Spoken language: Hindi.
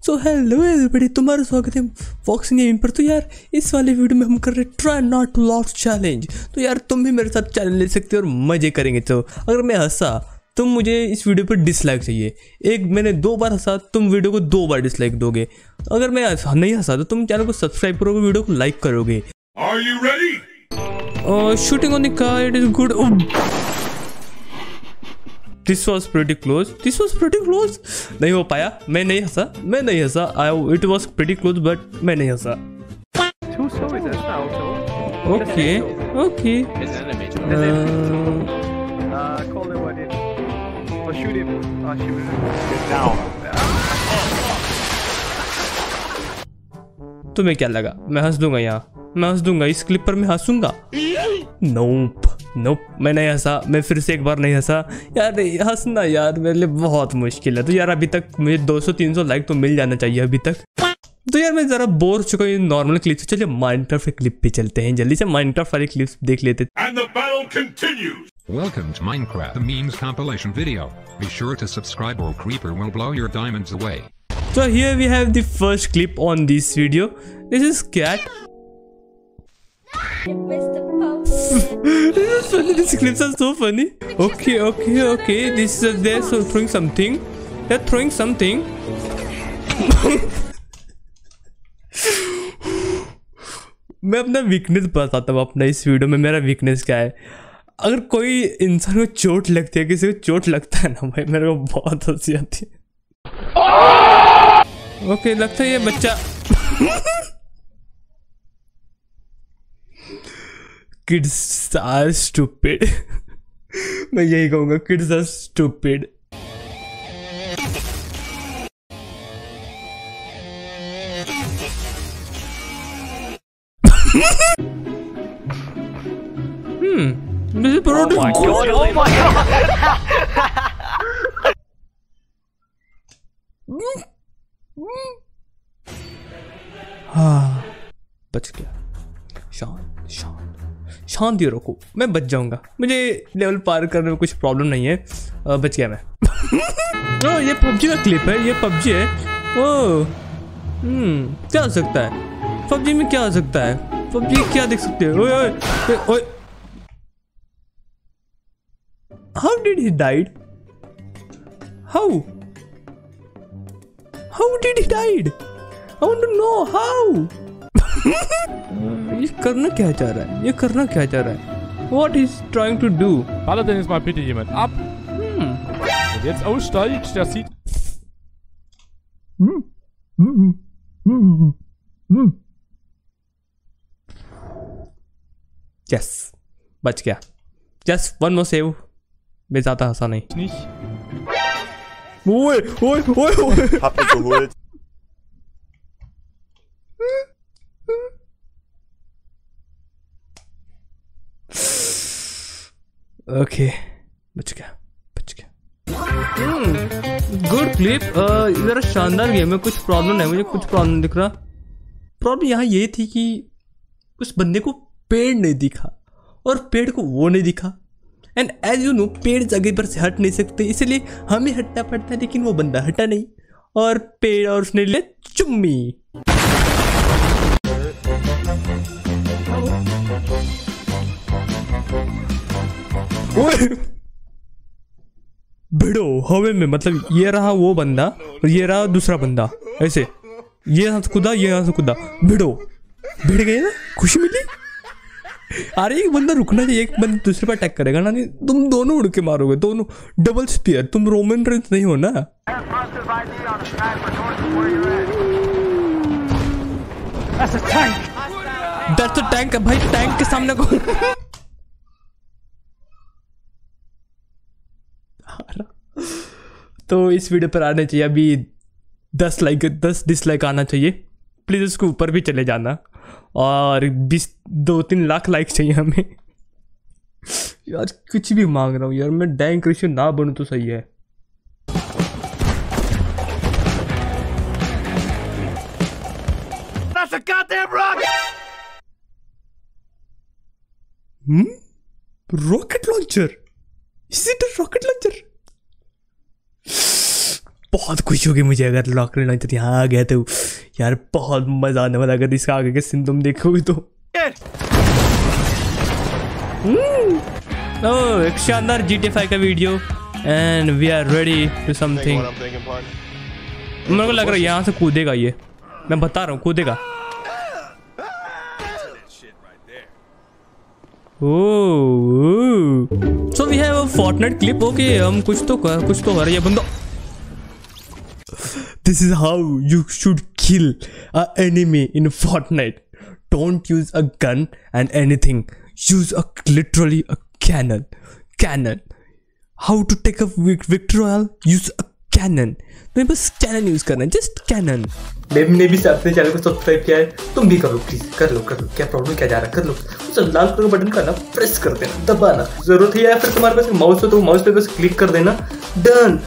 सो हेलो एवरीबॉडी, तुम्हारा स्वागत है बॉक्सिंग गेम पर। तो यार इस वाले वीडियो में हम कर रहे हैं try not to laugh challenge. तो यार तुम भी मेरे साथ चैलेंज ले सकते हो और मजे करेंगे। तो अगर मैं हंसा तो मुझे इस वीडियो पर डिसलाइक चाहिए। एक मैंने 2 बार हंसा, तुम वीडियो को 2 बार डिसलाइक दोगे। अगर मैं नहीं हंसा तो तुम चैनल को सब्सक्राइब करोगे, वीडियो को लाइक करोगे। Shooting on the car, it is good. This was pretty close. नहीं हो पाया, मैं नहीं हंसा। It was pretty close, but मैं नहीं हंसा। Okay. तुम्हें क्या लगा मैं हंस दूंगा? यहाँ मैं हंस दूंगा, इस क्लिप पर मैं हंसूंगा? नोप, मैं नहीं हंसा। मैं फिर से एक बार नहीं हंसा। यार हंसना यार मेरे लिए बहुत मुश्किल है। तो यार अभी तक मुझे 200-300 लाइक तो मिल जाना चाहिए अभी तक। तो यार मैं जरा बोर हो चुका हूँ नॉर्मल क्लिप से। चलिए माइनक्राफ्ट क्लिप पे चलते हैं, जल्दी से माइनक्राफ्ट वाली क्लिप्स देख लेते हैं। Welcome to Minecraft, the memes compilation video. Be sure to subscribe or Creeper will blow your diamonds away. So here we have the first clip on this video. This is cat. This is funny. These clips are so funny. Okay. They're throwing something. They're throwing something. मैं अपना वीकनेस बताता हूँ। अपना इस वीडियो में मेरा वीकनेस क्या है। अगर कोई इंसान को चोट लगती है, किसी को चोट लगता है ना भाई, मेरे को बहुत हंसी आती है। ओके, लगता है ये बच्चा किड्स आर स्टूपिड। मैं यही कहूंगा, kids are stupid. This is oh my god! हाँ, बच गया। शांति रखो, मैं बच जाऊंगा। मुझे लेवल पार करने में कुछ प्रॉब्लम नहीं है। बच गया मैं। ये पबजी का क्लिप है, ये पबजी है। क्या हो सकता है पबजी में? क्या हो सकता है पबजी? क्या देख सकते हो? ओए How did he died? How did he died? I want to know how. ये करना क्या चाह रहा है? What is trying to do? Baller denn jetzt mal bitte jemand ab. Und jetzt aussteigt, das sieht. Yes, बच गया। Just one more save. मैं ज़्यादा हंसा नहीं। ओए Hab mich geholt. ओके, बच गया। Good clip. जरा शानदार गेम है। कुछ प्रॉब्लम है, मुझे कुछ प्रॉब्लम दिख रहा। प्रॉब्लम यहाँ ये थी कि उस बंदे को पेड़ नहीं दिखा और पेड़ को वो नहीं दिखा। एंड एज यू नो, पेड़ जगह पर से हट नहीं सकते, इसलिए हमें हटना पड़ता है। लेकिन वो बंदा हटा नहीं और पेड़ और उसने ले चुम्मी। भिड़ो हवे में, मतलब ये रहा वो बंदा और ये रहा दूसरा बंदा। ऐसे ये यहाँ से कूदा, भिड़ गए ना, खुशी मिली। अरे एक बंदा रुकना चाहिए, एक बंदा दूसरे पर अटैक करेगा ना, नहीं तुम दोनों उड़ के मारोगे, दोनों डबल स्पीयर। तुम रोमन रेंस नहीं हो ना। That's a tank भाई, टैंक के सामने को। तो इस वीडियो पर आने चाहिए अभी 10 डिसलाइक आना चाहिए। प्लीज उसको ऊपर भी चले जाना और 2-3 लाख लाइक चाहिए हमें। यार कुछ भी मांग रहा हूँ यार, मैं डैंग क्रिश्चियन ना बनूं तो सही है। That's a goddamn rocket! Rocket launcher? Is it a rocket launcher? बहुत खुशी होगी मुझे अगर लॉकर लॉन्चर यहाँ आ गया तो यार, बहुत मजा आने वाला अगर इसका आगे के सीन तुम देखोगे तो। ओह, एक शानदार GTA 5 का video and we are ready to something. मेरे को लग रहा है यहाँ से कूदेगा ये, मैं बता रहा हूँ कूदेगा। Oh, so we have a Fortnite clip. Okay, हम कुछ तो हो रहा है ये बंदा। This is how you should kill an enemy in Fortnite. Don't use a gun and anything. Use literally a cannon. How to take a victory royale? Use a cannon. तो बस कैनन यूज करना है, जस्ट कैनन। बेबी ने भी अपने चैनल को सब्सक्राइब किया है, तुम भी करो प्लीज, कर लो। क्या प्रॉब्लम, क्या जा रहा है, कर लो। उस लाल कलर का बटन करना, प्रेस कर देना, दबाना। जरूरत है या फिर तुम्हारे पास माउस हो तो माउस पे बस क्लिक कर देना, डन।